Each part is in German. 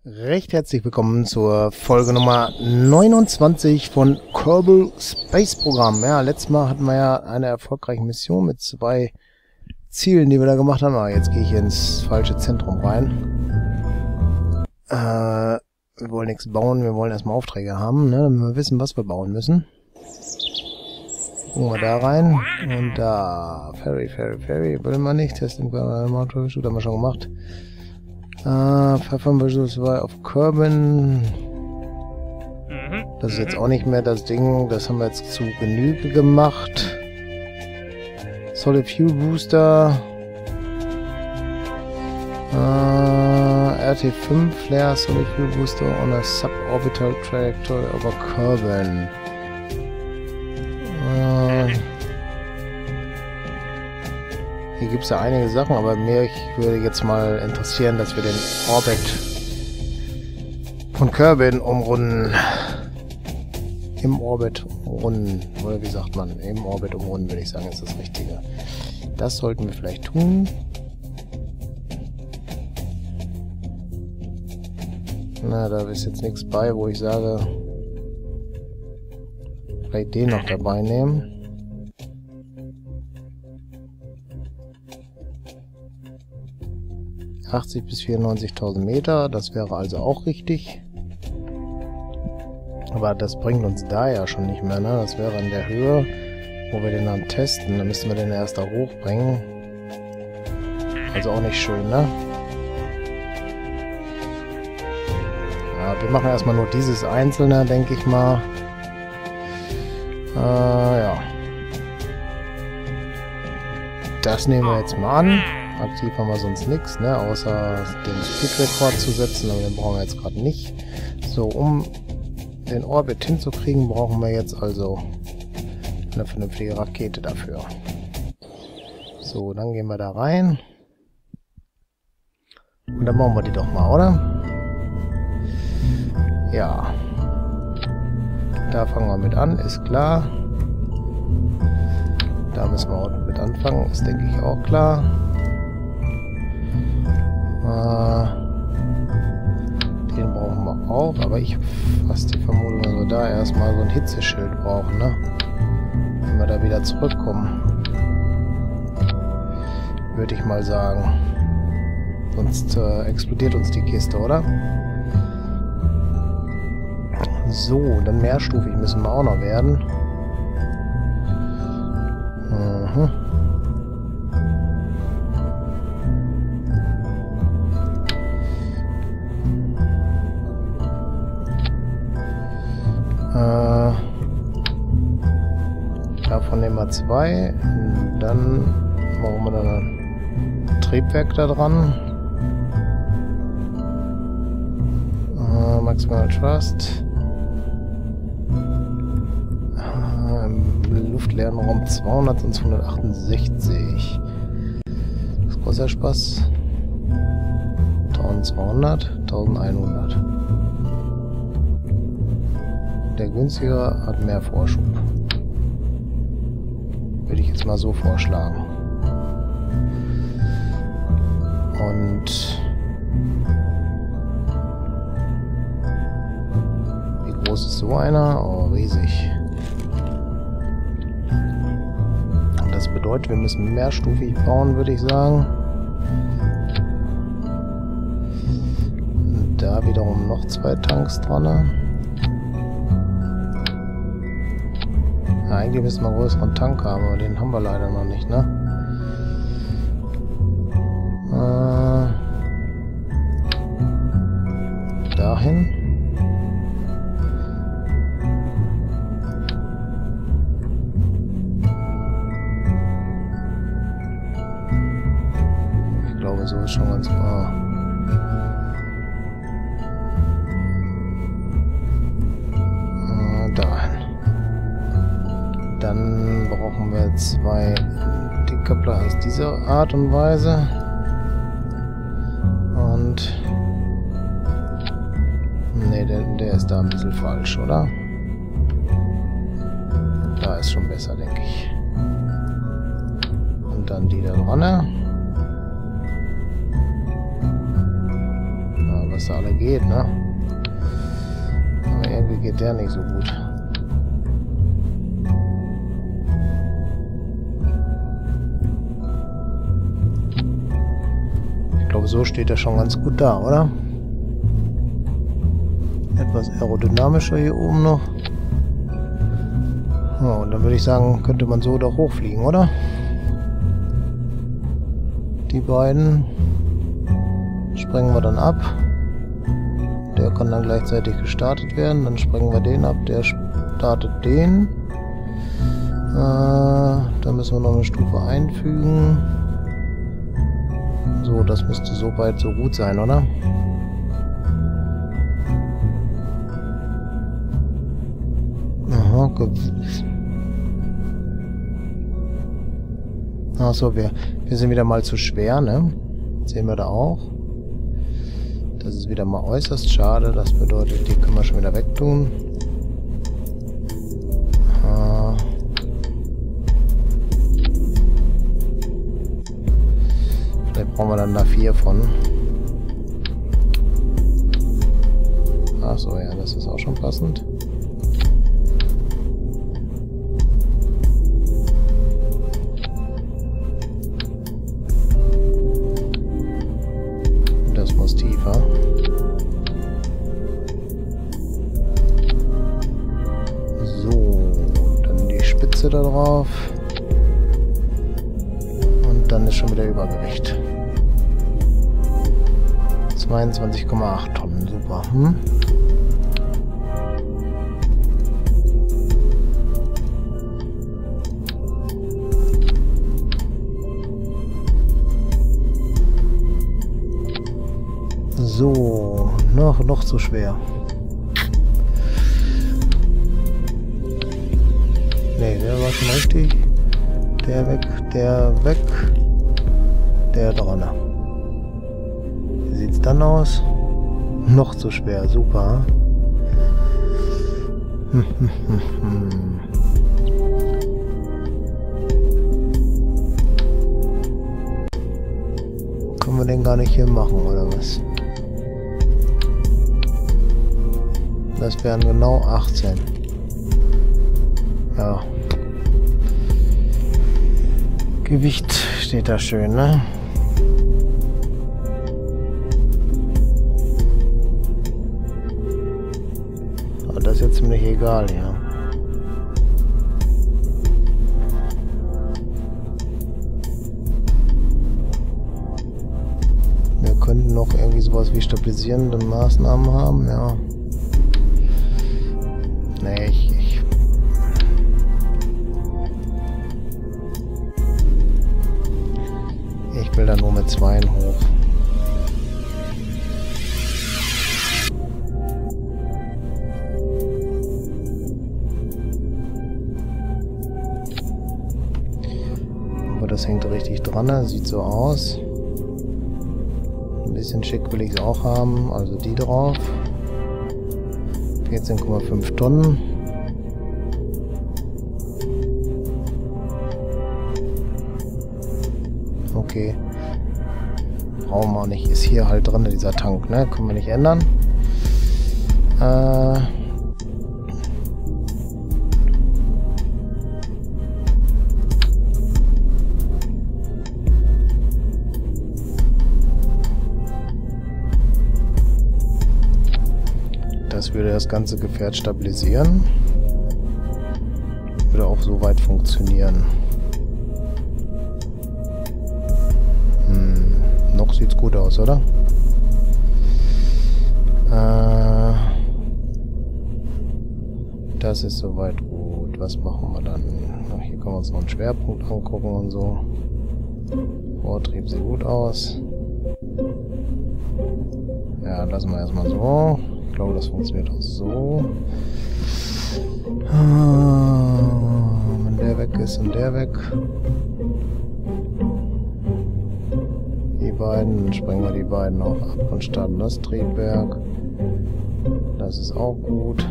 Recht herzlich willkommen zur Folge Nummer 29 von Kerbal Space Program. Ja, letztes Mal hatten wir ja eine erfolgreiche Mission mit 2 Zielen, die wir da gemacht haben. Aber jetzt gehe ich ins falsche Zentrum rein. Wir wollen nichts bauen, wir wollen erstmal Aufträge haben, ne, damit wir wissen, was wir bauen müssen. Gucken wir da rein. Und da. Ferry. Will man nicht. Testing bei Mountain haben wir schon gemacht. Perform vs. auf Kerbin. Das ist jetzt auch nicht mehr das Ding. Das haben wir jetzt zu Genüge gemacht. Solid Fuel Booster. RT5 Flare Solid Fuel Booster on a Suborbital Trajectory over Kerbin. Hier gibt es ja einige Sachen, aber mich würde jetzt mal interessieren, dass wir den Orbit von Kerbin umrunden. Im Orbit umrunden. Oder wie sagt man? Im Orbit umrunden, würde ich sagen, ist das Richtige. Das sollten wir vielleicht tun. Na, da ist jetzt nichts bei, wo ich sage, vielleicht den noch dabei nehmen. Bis 94.000 Meter, das wäre also auch richtig. Aber das bringt uns da ja schon nicht mehr, ne? Das wäre in der Höhe, wo wir den dann testen. Dann müssten wir den erst da hochbringen. Also auch nicht schön, ne? Ja, wir machen erstmal nur dieses Einzelne, denke ich mal. Ja. Das nehmen wir jetzt mal an. Aktiv haben wir sonst nichts, ne? Außer den Speed-Rekord zu setzen, aber den brauchen wir jetzt gerade nicht. So, um den Orbit hinzukriegen, brauchen wir jetzt also eine vernünftige Rakete dafür. So, dann gehen wir da rein. Und dann bauen wir die doch mal, oder? Ja. Da fangen wir mit an, ist klar. Da müssen wir auch mit anfangen, ist denke ich auch klar. Den brauchen wir auch, aber ich habe fast die Vermutung, dass wir da erstmal so ein Hitzeschild brauchen, ne? Wenn wir da wieder zurückkommen. Würde ich mal sagen. Sonst explodiert uns die Kiste, oder? So, dann mehrstufig müssen wir auch noch werden. Davon nehmen wir 2. Dann machen wir dann ein Triebwerk da dran. Maximal Thrust. Im luftleeren Raum 200 und 268. Das ist großer Spaß. 1200, 1100. Der günstigere hat mehr Vorschub. Würde ich jetzt mal so vorschlagen. Und wie groß ist so einer? Oh, riesig. Und das bedeutet, wir müssen mehrstufig bauen, würde ich sagen. Und da wiederum noch 2 Tanks dran. Ja, eigentlich müssen wir einen größeren Tank haben, aber den haben wir leider noch nicht, ne? Dahin. Ich glaube, so ist schon ganz klar. Dahin. Dann brauchen wir 2 Decoupler aus dieser Art und Weise. Und ne, der ist da ein bisschen falsch, oder? Da ist schon besser, denke ich. Und dann die da dran. dass da alle geht, ne? Aber irgendwie geht der nicht so gut. Ich glaube, so steht er schon ganz gut da, oder? Etwas aerodynamischer hier oben noch. Ja, und dann würde ich sagen, könnte man so doch hochfliegen, oder? Die beiden sprengen wir dann ab. Der kann dann gleichzeitig gestartet werden. Dann sprengen wir den ab. Der startet den. Da müssen wir noch eine Stufe einfügen. So, das müsste soweit so gut sein, oder? Aha, gut. Achso, wir sind wieder mal zu schwer, ne? Sehen wir da auch. Das ist wieder mal äußerst schade. Das bedeutet, die können wir schon wieder wegtun. Vielleicht brauchen wir dann da 4 von. Achso, ja, das ist auch schon passend. Das muss tiefer. So, dann die Spitze da drauf. Und dann ist schon wieder Übergewicht. 22,8 Tonnen, super. So, noch zu schwer. Ne, der war schon richtig. Der weg, der dran. Wie sieht's dann aus? Noch zu schwer, super. Können wir den gar nicht hier machen, oder was? Das wären genau 18. Ja. Gewicht steht da schön, ne? Aber das ist jetzt ziemlich egal, ja. Wir könnten noch irgendwie sowas wie stabilisierende Maßnahmen haben, ja. Nee, ich will da nur mit 2 hoch. Aber das hängt richtig dran, sieht so aus. Ein bisschen schick will ich es auch haben, also die drauf. 14,5 Tonnen. Okay. Brauchen wir nicht. Ist hier halt drin, dieser Tank, ne? Können wir nicht ändern. Das würde das ganze Gefährt stabilisieren. Würde auch so weit funktionieren. Noch sieht's gut aus, oder? Das ist soweit gut. Was machen wir dann? Ach, hier können wir uns noch einen Schwerpunkt angucken und so. Vortrieb sieht gut aus. Ja, lassen wir erstmal so. Ich glaube, das funktioniert auch so. Wenn der weg ist und der weg. Die beiden, dann sprengen wir die beiden auch ab und starten das Triebwerk. Das ist auch gut.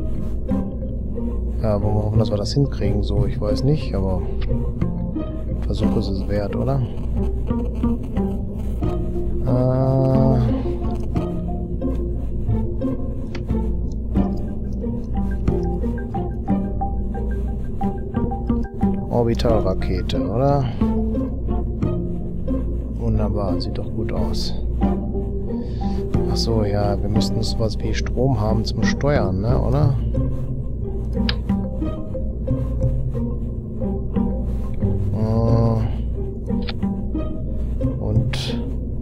Ja, wollen wir hoffen, dass wir das hinkriegen. So, ich weiß nicht, aber Versuch ist es wert, oder? Orbitalrakete, oder? Wunderbar, sieht doch gut aus. Ach so, ja, wir müssten sowas wie Strom haben zum Steuern, ne, oder? Und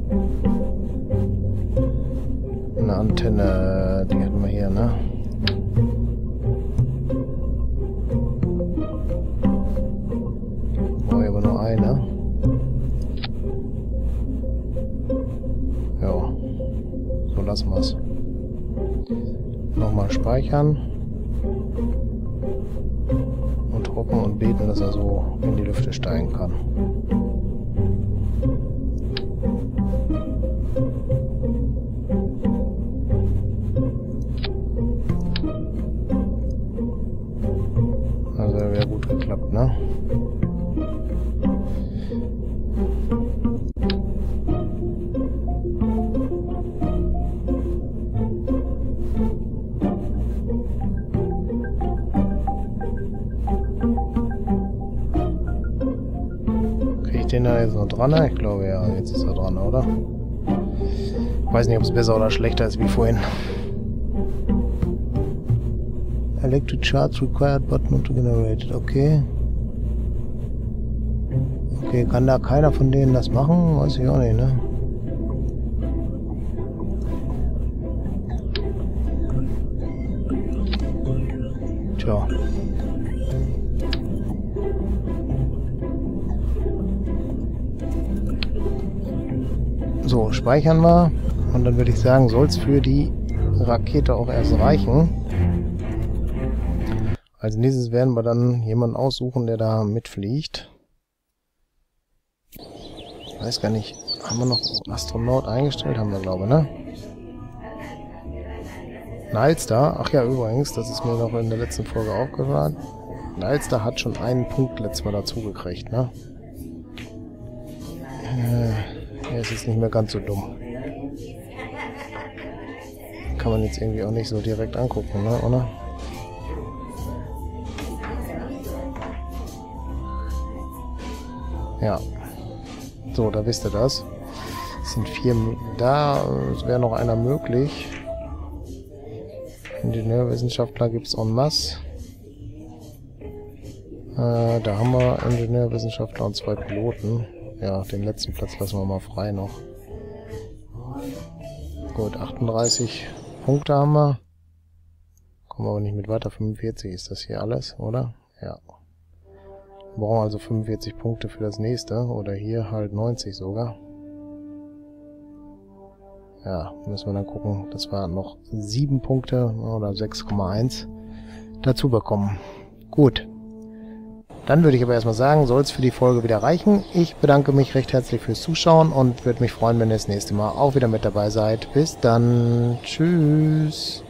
eine Antenne, die hatten wir hier, ne? Brauche ich aber nur eine. Ja, so lassen wir es. Nochmal speichern. Und hoffen und beten, dass er so in die Lüfte steigen kann. Also wäre gut geklappt, ne? Den da jetzt noch dran? Ich glaube ja, jetzt ist er dran, oder? Ich weiß nicht, ob es besser oder schlechter ist wie vorhin. Electric charge required but not generated. Okay. Okay, kann da keiner von denen das machen? Weiß ich auch nicht, ne? Tja. So, speichern wir. Und dann würde ich sagen, soll es für die Rakete auch erst reichen. Als nächstes werden wir dann jemanden aussuchen, der da mitfliegt. Ich weiß gar nicht, haben wir noch einen Astronaut eingestellt? Haben wir, glaube ich, ne? Nilestar, ach ja, übrigens, das ist mir noch in der letzten Folge aufgefallen. Nilestar hat schon einen Punkt letztes Mal dazu gekriegt, ne? Er ist jetzt nicht mehr ganz so dumm. Kann man jetzt irgendwie auch nicht so direkt angucken, ne, oder? Ja. So, da wisst ihr das. Es sind 4 da, es wäre noch einer möglich. Ingenieurwissenschaftler gibt es en masse. Da haben wir Ingenieurwissenschaftler und 2 Piloten. Ja, den letzten Platz lassen wir mal frei noch. Gut, 38 Punkte haben wir. Kommen aber nicht mit weiter. 45 ist das hier alles, oder? Ja. Wir brauchen also 45 Punkte für das nächste. Oder hier halt 90 sogar. Ja, müssen wir dann gucken, dass wir noch 7 Punkte oder 6,1 dazu bekommen. Gut. Dann würde ich aber erstmal sagen, soll es für die Folge wieder reichen. Ich bedanke mich recht herzlich fürs Zuschauen und würde mich freuen, wenn ihr das nächste Mal auch wieder mit dabei seid. Bis dann. Tschüss.